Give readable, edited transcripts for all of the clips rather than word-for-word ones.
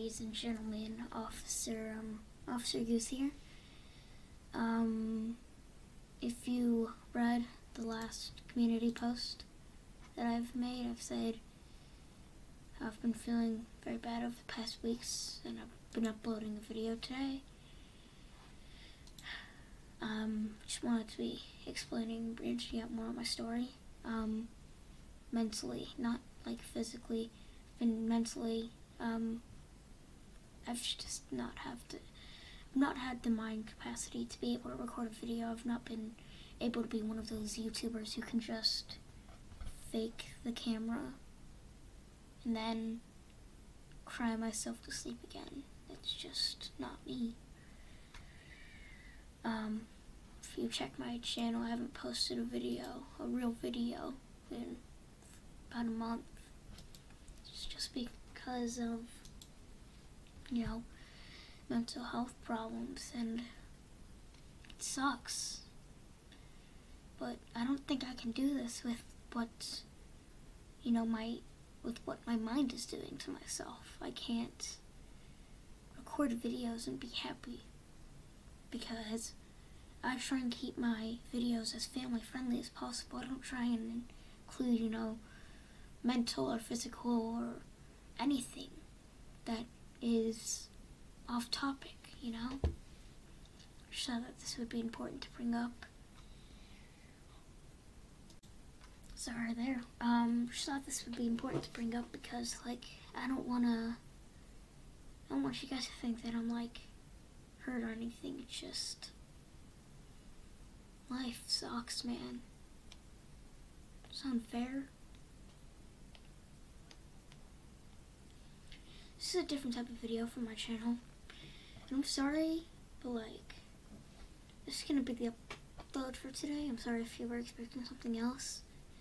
ladies and gentlemen, Officer Goose here. If you read the last community post that I've made, I've said I've been feeling very bad over the past weeks, and I've been uploading a video today. Just wanted to be explaining, branching out more on my story. Mentally, not like physically, been mentally, I've just not had the mind capacity to be able to record a video. I've not been able to be one of those YouTubers who can just fake the camera and then cry myself to sleep again. It's just not me. If you check my channel, I haven't posted a real video, in about a month. It's just because of, mental health problems, and it sucks. But I don't think I can do this with what, what my mind is doing to myself. I can't record videos and be happy, because I try and keep my videos as family friendly as possible. I don't try and include, mental or physical or anything that is off topic, Just thought that this would be important to bring up. Sorry there. Just thought this would be important to bring up because, I don't want you guys to think that I'm, hurt or anything. It's just, life sucks, man. It's unfair. This is a different type of video from my channel. And I'm sorry, but this is gonna be the upload for today. I'm sorry if you were expecting something else.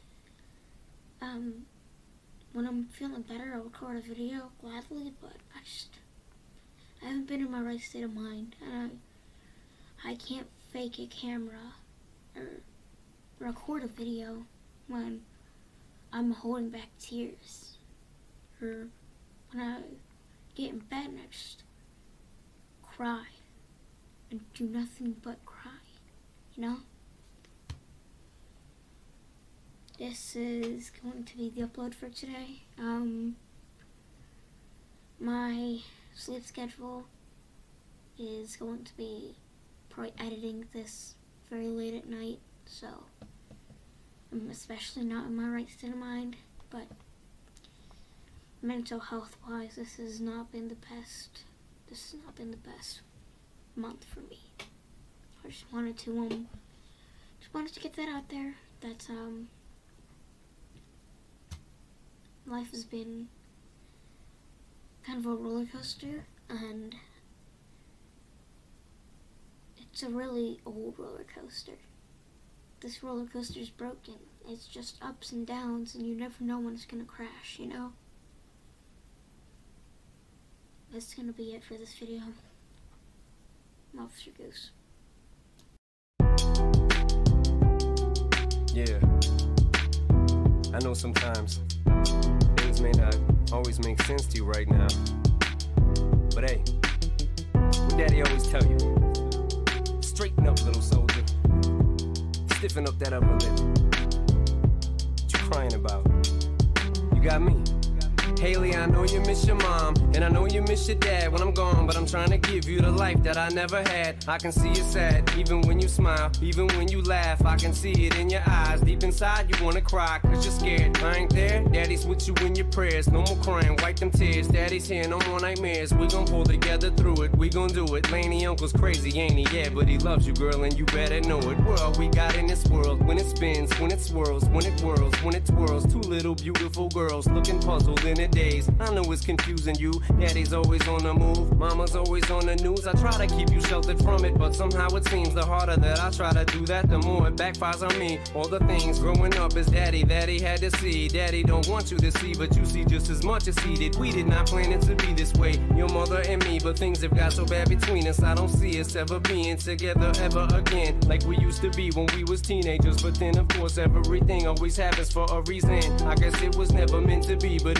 When I'm feeling better, I'll record a video gladly, but I haven't been in my right state of mind, and I can't fake a camera or record a video when I'm holding back tears, or when I get in bed and I just cry and do nothing but cry, This is going to be the upload for today. My sleep schedule is going to be probably editing this very late at night, so I'm especially not in my right state of mind, but mental health wise, this has not been the best month for me. I just wanted to get that out there, that life has been kind of a roller coaster, and it's a really old roller coaster. This roller coaster is broken. It's just ups and downs, and you never know when it's gonna crash, That's gonna be it for this video. I'm Officer Goose. Yeah, I know sometimes things may not always make sense to you right now, but hey, what Daddy always tell you, straighten up, little soldier, stiffen up that upper lip. What you crying about? You got me. Haley, I know you miss your mom, and I know you miss your dad when I'm gone, but I'm trying to give you the life that I never had. I can see you sad, even when you smile, even when you laugh. I can see it in your eyes, deep inside you wanna cry, cause you're scared. I ain't there, Daddy's with you in your prayers. No more crying, wipe them tears. Daddy's here, no more nightmares. We gon' pull together through it, we gon' do it. Laney uncle's crazy, ain't he? Yeah, but he loves you, girl, and you better know it. We're all we got in this world, when it spins, when it swirls, when it whirls, when it twirls. Two little beautiful girls looking puzzled in it days. I know it's confusing you. Daddy's always on the move, mama's always on the news. I try to keep you sheltered from it, but somehow it seems the harder that I try to do that, the more it backfires on me. All the things growing up as daddy that he had to see. Daddy don't want you to see, but you see just as much as he did. We did not plan it to be this way, your mother and me, but things have got so bad between us. I don't see us ever being together ever again, like we used to be when we was teenagers. But then of course everything always happens for a reason. I guess it was never meant to be, but it's just something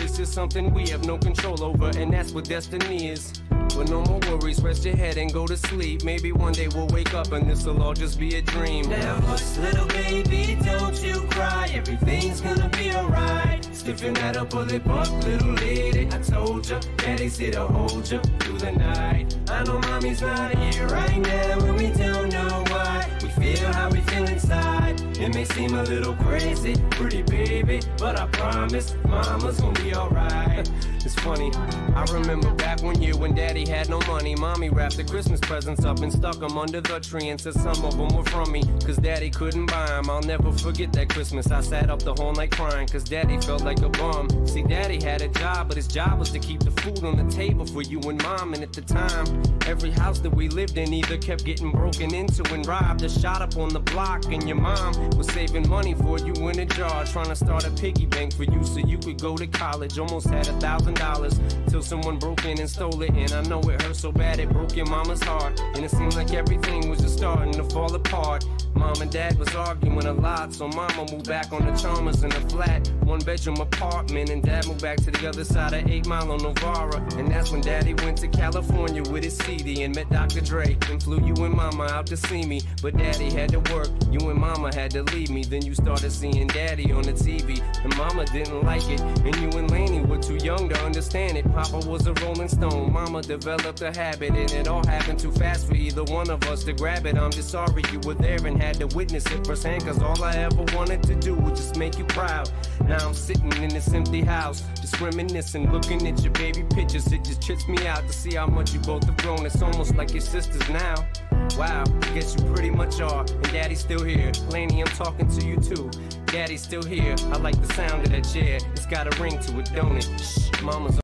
something we have no control over, and that's what destiny is. But no more worries, rest your head and go to sleep. Maybe one day we'll wake up and this'll all just be a dream. Now hush, little baby, don't you cry. Everything's gonna be alright. Stiffen that up, pull it up, little lady. I told ya, daddy's here to hold ya through the night. I know mommy's not here right now, and we don't know why. We feel how we feel inside. It may seem a little crazy, pretty baby, but I promise mama's gonna be alright. It's funny, I remember back one year when daddy had no money. Mommy wrapped the Christmas presents up and stuck them under the tree and said some of them were from me, cause daddy couldn't buy them. I'll never forget that Christmas. I sat up the whole night crying, cause daddy felt like a bum. See, daddy had a job, but his job was to keep the food on the table for you and mom. And at the time, every house that we lived in either kept getting broken into and robbed or shot up on the block. And your mom was saving money for you in a jar, trying to start a piggy bank for you so you could go to college. Almost had $1,000 till someone broke in and stole it. And I know it hurt so bad it broke your mama's heart. And it seemed like everything was just starting to fall apart. Mom and dad was arguing a lot, so mama moved back on the Chalmers in a flat 1-bedroom apartment, and dad moved back to the other side of 8 Mile on Novara. And that's when daddy went to California with his CD and met Dr. Dre and flew you and mama out to see me. But daddy had to work, you and mama had to leave me. Then you started seeing daddy on the TV, and mama didn't like it, and you and Laney were too young to understand it. Papa was a Rolling Stone, mama developed a habit, and it all happened too fast for either one of us to grab it. I'm just sorry you were there and had to witness it firsthand, cause all I ever wanted to do was just make you proud. Now I'm sitting in this empty house, just reminiscing, looking at your baby pictures. It just trips me out to see how much you both have grown. It's almost like your sisters now. Wow, guess you pretty much are. And daddy's still here. Laney, I'm talking to you too. Daddy's still here. I like the sound of that chair. It's got a ring to it, don't it? Shh, mama's